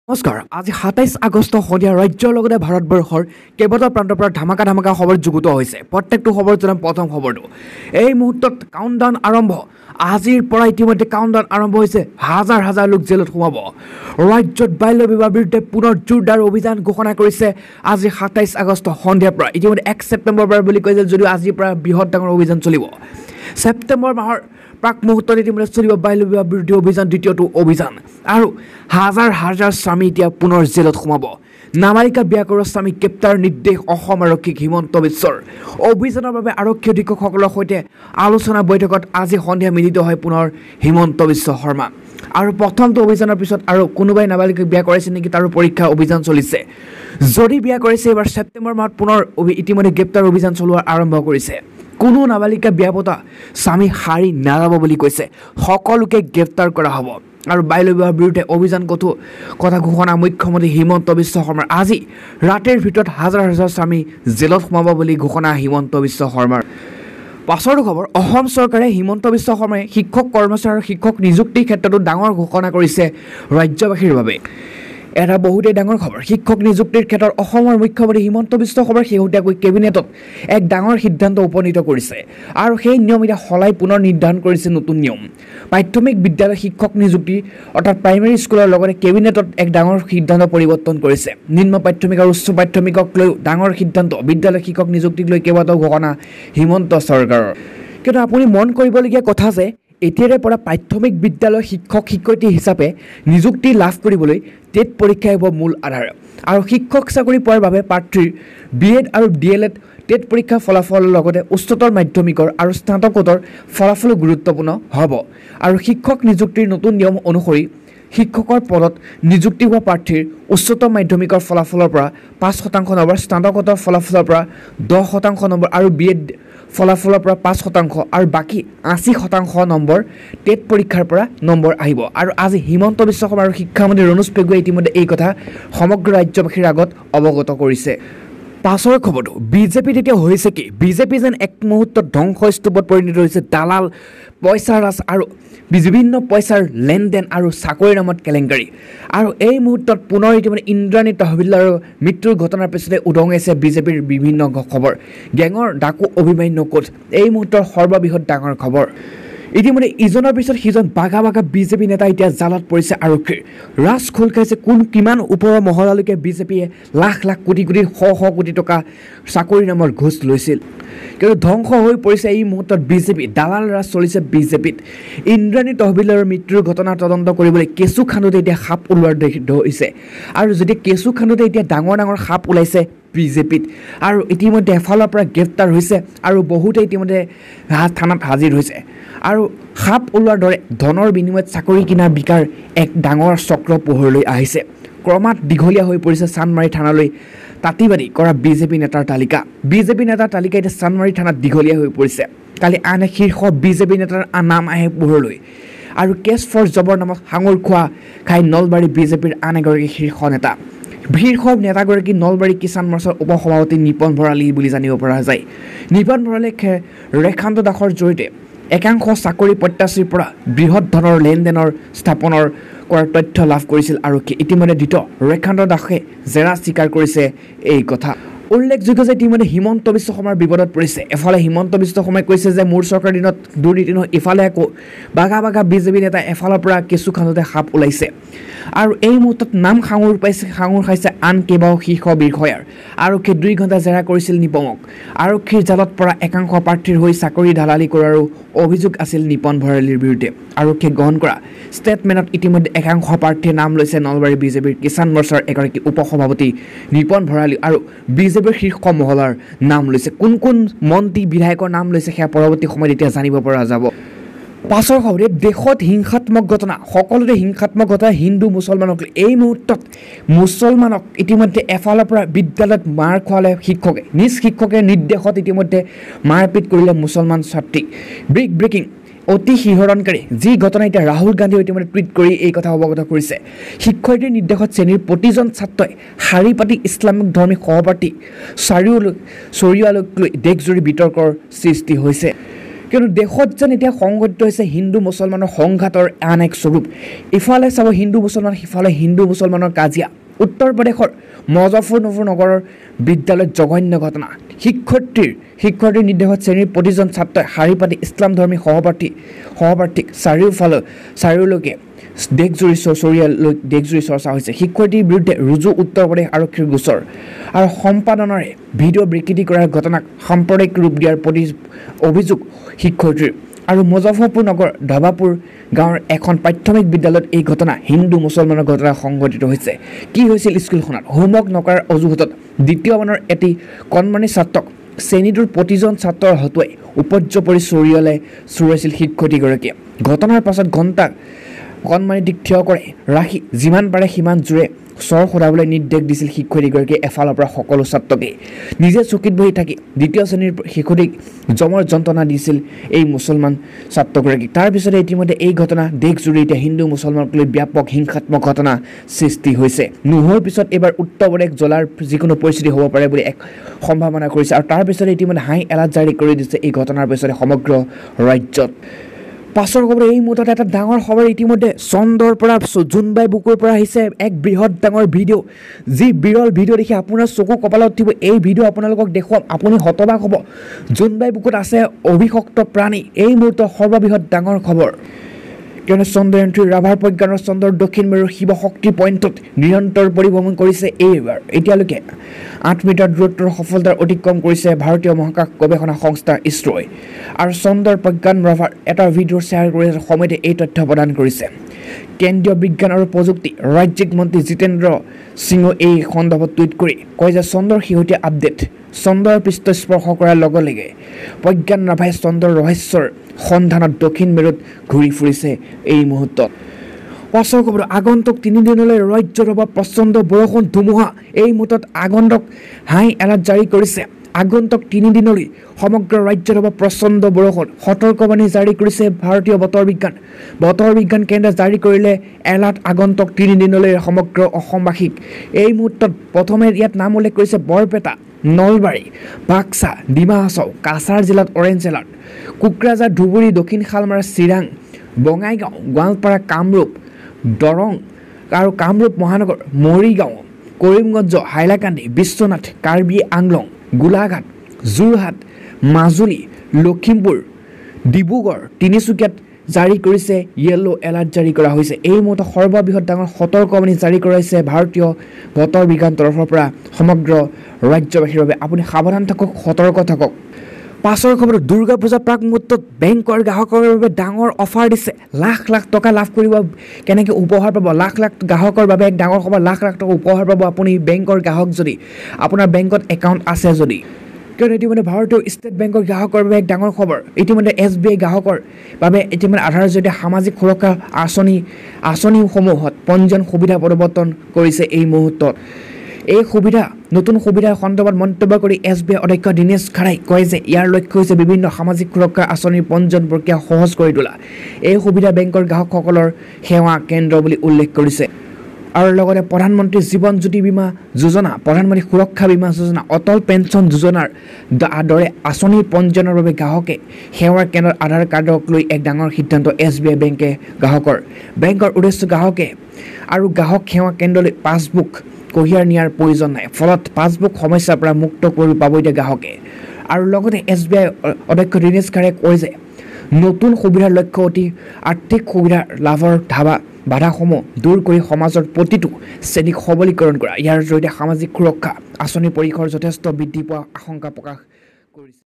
নমস্কাৰ আজি ২৭ আগষ্ট সন্ধিয়া ৰাজ্যৰ লগতে ভাৰতবৰ্ষৰ কেইবাটাও প্ৰান্তৰ পৰা ধামাকা খবৰ যুগুত হৈছে প্ৰত্যেকটো খবৰ জনাম প্ৰথম খবৰটো এই মুহূৰ্তত কাউণ্টডাউন আৰম্ভ আজিৰ পৰা ইতিমধ্যে কাউণ্টডাউন আৰম্ভ হৈছে হাজাৰ লোক জেলত সোমাব ৰাজ্যত বাল্য বিবাহৰ বিৰুদ্ধে পুনৰ জোৰদাৰ অভিযান ঘোষণা কৰিছে আজি ২৭ আগষ্ট সন্ধিয়াৰ পৰা ইতিমধ্যে ১ ছেপ্টেম্বৰৰ পৰা বুলি কৈছে যদিও আজিৰ পৰা বৃহৎ ডাঙৰ অভিযান চলিব ছেপ্টেম্বৰ মাহৰ প্ৰাক মুহূৰ্তত ইতিমধ্যে চলিব বাল্য বিবাহ বিৰোধী অভিযান দ্বিতীয়টো অভিযান আৰু হাজাৰ স্বামী এতিয়া পুনৰ জেলত সোমাব নাবালিকা বিয়া কৰোৱা স্বামী গ্ৰেপ্তাৰ নিৰ্দেশ অসম আৰক্ষীক হিমন্ত বিশ্বৰ অভিযানৰ বাবে আৰক্ষী অধীক্ষকসকলৰ সৈতে আলোচনা বৈঠকত আজি সন্ধিয়া মিলিত হয় পুনৰ হিমন্ত বিশ্ব শৰ্মা আৰু প্ৰথমটো অভিযানৰ পিছত আৰু কোনোবাই নাবালিকাক বিয়া কৰাইছে নেকি তাৰো পৰীক্ষা অভিযান চলিছে যদি বিয়া কৰাইছে এবাৰ ছেপ্টেম্বৰ মাহত পুনৰ ইতিমধ্যে গ্ৰেপ্তাৰ অভিযান চলোৱা আৰম্ভ কৰিছে কোনো নাবালিকা বিয়া পতা স্বামী হাৰি নাযাব বুলি কৈছে সকলোকে গ্ৰেপ্তাৰ কৰা হ'ব আৰু বাল্য বিবাহৰ বিৰুদ্ধে অভিযান কথা ঘোষণা মুখ্যমন্ত্ৰী হিমন্ত বিশ্ব শৰ্মাৰ আজি ৰাতিৰ ভিতৰত হাজাৰ স্বামী জেলত সোমাব বুলি ঘোষণা হিমন্ত বিশ্ব শৰ্মাৰ পাছৰ খবৰ অসম চৰকাৰে হিমন্ত বিশ্ব শৰ্মাই শিক্ষক কৰ্মচাৰী আৰু শিক্ষক নিযুক্তিৰ ক্ষেত্ৰতো ডাঙৰ ঘোষণা কৰিছে ৰাজ্যবাসীৰ বাবে এটা বহুতেই ডাঙৰ খবৰ শিক্ষক নিযুক্তিৰ ক্ষেত্ৰত অসমৰ মুখ্যমন্ত্ৰী হিমন্ত বিশ্ব শৰ্মাই শেহতীয়াকৈ কেবিনেটত এক ডাঙৰ সিদ্ধান্ত উপনীত কৰিছে আৰু সেই নিয়ম এতিয়া সলাই পুনৰ নিৰ্ধাৰণ কৰিছে নতুন নিয়ম প্ৰাথমিক বিদ্যালয় শিক্ষক নিযুক্তি অৰ্থাৎ প্ৰাইমেৰী স্কুলৰ লগতে কেবিনেটত এক ডাঙৰ সিদ্ধান্ত পৰিৱৰ্তন কৰিছে নিম্ন প্ৰাথমিক আৰু উচ্চ প্ৰাথমিকক লৈ ডাঙৰ সিদ্ধান্ত বিদ্যালয় শিক্ষক নিযুক্তিক লৈ কেইবাটাও ঘোষণা হিমন্ত চৰকাৰৰ কিন্তু আপুনি মন কৰিবলগীয়া কথা যে এতিয়াৰে পৰা প্ৰাথমিক বিদ্যালয় শিক্ষক শিক্ষয়িত্ৰী হিচাপে নিযুক্তি লাভ কৰিবলৈ টেট পৰীক্ষাই হ'ব মূল আধাৰ আৰু শিক্ষক চাকৰি পোৱাৰ বাবে প্ৰাৰ্থীৰ BEd আৰু DLEd টেট পৰীক্ষাৰ ফলাফলৰ লগতে উচ্চতৰ মাধ্যমিকৰ আৰু স্নাতকোত্তৰ ফলাফলো গুৰুত্বপূৰ্ণ হ'ব আৰু শিক্ষক নিযুক্তিৰ নতুন নিয়ম অনুসৰি শিক্ষকৰ পদত নিযুক্তি হোৱা প্ৰাৰ্থীৰ উচ্চতৰ মাধ্যমিকৰ ফলাফলৰ পৰা ৫% নম্বৰ স্নাতকোত্তৰ ফলাফলৰ পৰা 10% নম্বৰ আৰু BEd ফলাফলৰ পৰা 5% আৰু বাকী 80% নম্বৰ টেট পৰীক্ষাৰ পৰা নম্বৰ আহিব আৰু আজি হিমন্ত বিশ্ব শৰ্মা আৰু শিক্ষামন্ত্ৰী ৰণোজ পেগুৱে ইতিমধ্যে এই কথা সমগ্ৰ ৰাজ্যবাসীৰ আগত অৱগত কৰিছে পাছৰ খবৰটো বিজেপিত এতিয়া হৈছে কি বিজেপি যেন এক মুহূৰ্তত ধ্বংসস্তূপত পৰিণত হৈছে দালাল পইচাৰ ৰাজ আৰু বিভিন্ন পইচাৰ লেনদেন আৰু চাকৰিৰ নামত কেলেংকাৰী আৰু এই মুহূৰ্তত পুনৰ ইতিমধ্যে ইন্দ্ৰাণী তহবিলদাৰৰ মৃত্যুৰ ঘটনাৰ পিছতে উদঙাইছে বিজেপিৰ বিভিন্ন খবৰ গেঙৰ ডাকু অভিমান্যু কোচ এই মুহূৰ্তৰ সৰ্ববৃহৎ ডাঙৰ খবৰ ইতিমধ্যে ইজনৰ পিছত সিজন বাঘা বিজেপি নেতা এতিয়া জালত পৰিছে আৰক্ষীৰ ৰাজ খোল খাইছে কিমান ওপৰৰ মহলালৈকে বিজেপিয়ে লাখ কোটি শ কোটি টকা চাকৰিৰ নামত ঘোষ লৈছিল কিন্তু ধ্বংস হৈ পৰিছে এই মুহূৰ্তত বিজেপি দালাল ৰাজ চলিছে বিজেপিত ইন্দ্ৰাণী তহবিলৰ মৃত্যুৰ ঘটনা তদন্ত কৰিবলৈ কেঁচু খান্দোতে এতিয়া সাপ ওলোৱাৰ হৈছে আৰু যদি কেঁচু খান্দোতে এতিয়া ডাঙৰ সাপ ওলাইছে বিজেপিত আৰু ইতিমধ্যে এফালৰ পৰা গ্ৰেপ্তাৰ হৈছে আৰু বহুতে ইতিমধ্যে থানাত হাজিৰ হৈছে আৰু সাপ ওলোৱাৰ দৰে ধনৰ বিনিময়ত চাকৰি কিনা বিকাৰ এক ডাঙৰ চক্ৰ পোহৰলৈ আহিছে ক্ৰমাৎ দীঘলীয়া হৈ পৰিছে চানমাৰী থানালৈ তাঁতিবাদী কৰা বিজেপি নেতাৰ তালিকা এতিয়া চানমাৰী থানাত দীঘলীয়া হৈ পৰিছে কালি আন এক শীৰ্ষ বিজেপি নেতাৰ নাম আহে পোহৰলৈ আৰু কেছ ফৰ জবৰ নামত সাঙুৰ খোৱা খাই নলবাৰী বিজেপিৰ আন এগৰাকী শীৰ্ষ নেতাগৰাকী নলবাৰী কিষাণ মৰ্চাৰ উপসভাপতি নিপন ভৰালী বুলি জানিব পৰা যায় নিপন ভৰালীয়ে ৰেখান্ত দাসৰ জৰিয়তে একাংশ চাকৰি প্ৰত্যাশীৰ পৰা বৃহৎ ধনৰ লেনদেনৰ স্থাপনৰ কৰাৰ তথ্য লাভ কৰিছিল আৰক্ষী ইতিমধ্যে ধৃত ৰেখান্ত দাসে জেৰা স্বীকাৰ কৰিছে এই কথা উল্লেখযোগ্য যে ইতিমধ্যে হিমন্ত বিশ্ব শৰ্মাৰ বিপদত পৰিছে এফালে হিমন্ত বিশ্ব শৰ্মাই কৈছে যে মোৰ চৰকাৰৰ দিনত দুৰ্নীতি নহয় ইফালে আকৌ বাঘা বিজেপি নেতা এফালৰ পৰা কেঁচু খান্দোতে সাপ ওলাইছে আৰু এই মুহূৰ্তত নাম সাঙুৰ খাইছে আন কেইবাও শীৰ্ষ বিষয়াৰ আৰক্ষীয়ে 2 ঘণ্টা জেৰা কৰিছিল নিপনক আৰক্ষীৰ জালত পৰা একাংশ প্ৰাৰ্থীৰ হৈ চাকৰি দালালি কৰাৰো অভিযোগ আছিল নিপন ভৰালীৰ বিৰুদ্ধে আৰক্ষীয়ে গ্ৰহণ কৰা ষ্টেটমেণ্টত ইতিমধ্যে একাংশ প্ৰাৰ্থীৰ নাম লৈছে নলবাৰী বিজেপিৰ কিষাণ মৰ্চাৰ এগৰাকী উপসভাপতি নিপন ভৰালী আৰু বিজেপিৰ শীৰ্ষ মহলাৰ নাম লৈছে কোন মন্ত্ৰী বিধায়কৰ নাম লৈছে সেয়া পৰৱৰ্তী সময়ত এতিয়া জানিব পৰা যাব পাছৰ খবৰ দেশত হিংসাত্মক ঘটনা সকলোতে হিংসাত্মক ঘটনা হিন্দু মুছলমানক এই মুহূৰ্তত মুছলমানক ইতিমধ্যে এফালৰ পৰা বিদ্যালয়ত মাৰ খোৱালে শিক্ষকে নিজ শিক্ষকে নিৰ্দেশত ইতিমধ্যে মাৰপিট কৰিলে মুছলমান ছাত্ৰীক ব্ৰেকিং অতি শিহৰণকাৰী যি ঘটনা এতিয়া ৰাহুল গান্ধীয়ে ইতিমধ্যে টুইট কৰি এই কথা অৱগত কৰিছে শিক্ষয়িত্ৰীৰ নিৰ্দেশত শ্ৰেণীৰ প্ৰতিজন ছাত্ৰই শাৰী পাতি ইছলামিক ধৰ্মী সহপাঠী চৰিয়ালৈ দেশজুৰি বিতৰ্কৰ সৃষ্টি হৈছে কিয়নো দেশত যেন এতিয়া সংঘটিত হৈছে হিন্দু মুছলমানৰ সংঘাতৰ আন এক স্বৰূপ ইফালে চাব হিন্দু মুছলমান সিফালে হিন্দু মুছলমানৰ কাজিয়া উত্তৰ প্ৰদেশৰ মুজফ্ফৰনগৰ নগৰৰ বিদ্যালয়ত জঘন্য ঘটনা শিক্ষাৰ্থীৰ নিৰ্দেশত শ্ৰেণীৰ প্ৰতিজন ছাত্ৰই শাৰী পাতি ইছলামধৰ্মী সহপাঠীক চাৰিওলৈকে দেশজুৰি চৰ্চা হৈছে শিক্ষাৰ্থীৰ বিৰুদ্ধে ৰুজু উত্তৰ প্ৰদেশ আৰক্ষীৰ গোচৰ আৰু সম্পাদনৰে ভিডিঅ' বিকৃতি কৰাৰ ঘটনাক সাম্প্ৰদায়িক ৰূপ দিয়াৰ প্ৰতি অভিযোগ শিক্ষাৰ্থীৰ আৰু মুজফ্ফৰপুৰ নগৰ ধবাপুৰ গাঁৱৰ এখন প্ৰাথমিক বিদ্যালয়ত এই ঘটনা হিন্দু মুছলমানৰ ঘটনা সংঘটিত হৈছে কি হৈছিল স্কুলখনত হোমৱৰ্ক নকৰাৰ অজুহাতত দ্বিতীয় মানৰ এটি কণমানি ছাত্ৰক শ্ৰেণীটোৰ প্ৰতিজন ছাত্ৰৰ হতুৱাই উপৰ্যপৰি চুৰিয়াইছিল শিক্ষাৰ্থীগৰাকীয়ে ঘটনাৰ পাছত ঘণ্টাক কণমানিটিক থিয় কৰে ৰাখি যিমান পাৰে সিমান জোৰে চৰ সদাবলৈ নিৰ্দেশ দিছিল শিক্ষাৰ্থীগৰাকীয়ে এফালৰ পৰা সকলো ছাত্ৰকে নিজে চকীত বহি থাকি দ্বিতীয় শ্ৰেণীৰ শিশুটিক জমৰ যন্ত্ৰণা দিছিল এই মুছলমান ছাত্ৰগৰাকীক তাৰপিছতে ইতিমধ্যে এই ঘটনা দেশজুৰি এতিয়া হিন্দু মুছলমানক লৈ ব্যাপক হিংসাত্মক ঘটনা সৃষ্টি হৈছে নোহোৱাৰ পিছত এবাৰ উত্তৰ প্ৰদেশ জ্বলাৰ যিকোনো পৰিস্থিতি হ'ব পাৰে বুলি এক সম্ভাৱনা কৰিছে আৰু তাৰপিছতে ইতিমধ্যে হাই এলাৰ্ট জাৰি কৰি দিছে এই ঘটনাৰ পিছতে সমগ্ৰ ৰাজ্যত পাছৰ খবৰ এই মুহূৰ্তত এটা ডাঙৰ খবৰ ইতিমধ্যে চন্দৰ পৰা জোনবাই বুকুৰ পৰা আহিছে এক বৃহৎ ডাঙৰ ভিডিঅ' যি বিৰল ভিডিঅ' দেখি আপোনাৰ চকু কপালত উঠিব এই ভিডিঅ' আপোনালোকক দেখুৱাম আপুনি হতবাক হ'ব জোনবাই বুকুত আছে অভিশপ্ত প্ৰাণী এই মুহূৰ্তৰ সৰ্ববৃহৎ ডাঙৰ খবৰ কিয়নো চন্দ্ৰয়ান-3 ৰাভাৰ প্ৰজ্ঞানৰ চন্দ্ৰৰ দক্ষিণ মেৰুৰ শিৱশক্তি পইণ্টত নিৰন্তৰ পৰিভ্ৰমণ কৰিছে এইবাৰ এতিয়ালৈকে 8 মিটাৰ দূৰত্বৰ সফলতাৰ অতিক্ৰম কৰিছে ভাৰতীয় মহাকাশ গৱেষণা সংস্থা ইছৰোই আৰু চন্দ্ৰৰ প্ৰজ্ঞান ৰাভাৰ এটা ভিডিঅ' শ্বেয়াৰ কৰি সমিতিয়ে এই তথ্য প্ৰদান কৰিছে কেন্দ্ৰীয় বিজ্ঞান আৰু প্ৰযুক্তি ৰাজ্যিক মন্ত্ৰী জিতেন্দ্ৰ সিঙে এই সন্দৰ্ভত টুইট কৰি কয় যে চন্দ্ৰৰ শেহতীয়া আপডেট চন্দ্ৰৰ পৃষ্ঠ স্পৰ্শ কৰাৰ লগে লগে প্ৰজ্ঞান ৰাভাই চন্দ্ৰৰ ৰহস্যৰ সন্ধানত দক্ষিণ মেৰুত ঘূৰি ফুৰিছে এই মুহূৰ্তত পাছৰ খবৰ আগন্তুক 3 দিনলৈ ৰাজ্যত হ'ব প্ৰচণ্ড বৰষুণ ধুমুহা এই মুহূৰ্তত আগন্তুক হাই এলাৰ্ট জাৰি কৰিছে আগন্তুক 3 দিনলৈ সমগ্ৰ ৰাজ্যত হ'ব প্ৰচণ্ড বৰষুণ সতৰ্কবাণী জাৰি কৰিছে ভাৰতীয় বতৰ বিজ্ঞান কেন্দ্ৰই জাৰি কৰিলে এলাৰ্ট আগন্তুক 3 দিনলৈ সমগ্ৰ অসমবাসীক এই মুহূৰ্তত প্ৰথমে ইয়াত নাম উল্লেখ কৰিছে বৰপেটা নলবাৰী বাক্সা ডিমা হাছাও কাছাৰ জিলাত অৰেঞ্জ এলাৰ্ট কোকৰাঝাৰ ধুবুৰী দক্ষিণ শালমাৰা চিৰাং বঙাইগাঁও গোৱালপাৰা কামৰূপ দৰং আৰু কামৰূপ মহানগৰ মৰিগাঁও কৰিমগঞ্জ হাইলাকান্দি বিশ্বনাথ কাৰ্বি আংলং গোলাঘাট যোৰহাট মাজুলী লখিমপুৰ ডিব্ৰুগড় তিনিচুকীয়াত জাৰি কৰিছে য়েলো এলাৰ্ট জাৰি কৰা হৈছে এই মুহূৰ্তত সৰ্ববৃহৎ ডাঙৰ সতৰ্কবাণী জাৰি কৰাইছে ভাৰতীয় বতৰ বিজ্ঞান তৰফৰ পৰা সমগ্ৰ ৰাজ্যবাসীৰ বাবে আপুনি সাৱধান থাকক সতৰ্ক থাকক পাছৰ খবৰ দুৰ্গা পূজা প্ৰাক মুহূৰ্তত বেংকৰ গ্ৰাহকৰ বাবে ডাঙৰ অফাৰ দিছে লাখ লাখ টকা লাভ কৰিব কেনেকৈ উপহাৰ পাব লাখ লাখ গ্ৰাহকৰ বাবে এক ডাঙৰ খবৰ লাখ লাখ টকা উপহাৰ পাব আপুনি বেংকৰ গ্ৰাহক যদি আপোনাৰ বেংকত একাউণ্ট আছে যদি কিয়নো ইতিমধ্যে ভাৰতীয় ষ্টেট বেংকৰ গ্ৰাহকৰ বাবে এক ডাঙৰ খবৰ ইতিমধ্যে SBI গ্ৰাহকৰ বাবে ইতিমধ্যে আধাৰৰ জৰিয়তে সামাজিক সুৰক্ষা আঁচনিসমূহত পঞ্জীয়ন সুবিধা প্ৰৱৰ্তন কৰিছে এই মুহূৰ্তত এই নতুন সুবিধাৰ সন্দৰ্ভত মন্তব্য কৰি SBI অধ্যক্ষ দীনেশ খাৰাই কয় যে ইয়াৰ লক্ষ্য হৈছে বিভিন্ন সামাজিক সুৰক্ষা আঁচনিৰ পঞ্জীয়ন প্ৰক্ৰিয়া সহজ কৰি তোলা এই সুবিধা বেংকৰ গ্ৰাহকসকলৰ সেৱা কেন্দ্ৰ বুলি উল্লেখ কৰিছে আৰু লগতে প্ৰধানমন্ত্ৰী জীৱন জ্যোতি বীমা যোজনা প্ৰধানমন্ত্ৰী সুৰক্ষা বীমা যোজনা অটল পেঞ্চন যোজনাৰ দৰে আঁচনিৰ পঞ্জীয়নৰ বাবে গ্ৰাহকে সেৱাৰ কেন্দ্ৰত আধাৰ কাৰ্ডক লৈ এক ডাঙৰ সিদ্ধান্ত SBI বেংকে বেংকৰ উদ্দেশ্য গ্ৰাহকে আৰু গ্ৰাহক সেৱা কেন্দ্ৰলৈ পাছবুক কঢ়িয়াই নিয়াৰ প্ৰয়োজন নাই ফলত পাছবুক সমস্যাৰ পৰা মুক্ত কৰি পাব এতিয়া গ্ৰাহকে আৰু লগতে SBI অধ্যক্ষ দীনেশ খাৰে কয় যে নতুন সুবিধাৰ লক্ষ্য অতি আৰ্থিক সুবিধাৰ লাভৰ বাধাসমূহ দূৰ কৰি সমাজৰ প্ৰতিটো শ্ৰেণীক সবলীকৰণ কৰা ইয়াৰ জৰিয়তে সামাজিক সুৰক্ষা আঁচনিৰ পৰিসৰ যথেষ্ট বৃদ্ধি পোৱাৰ আশংকা প্ৰকাশ কৰিছে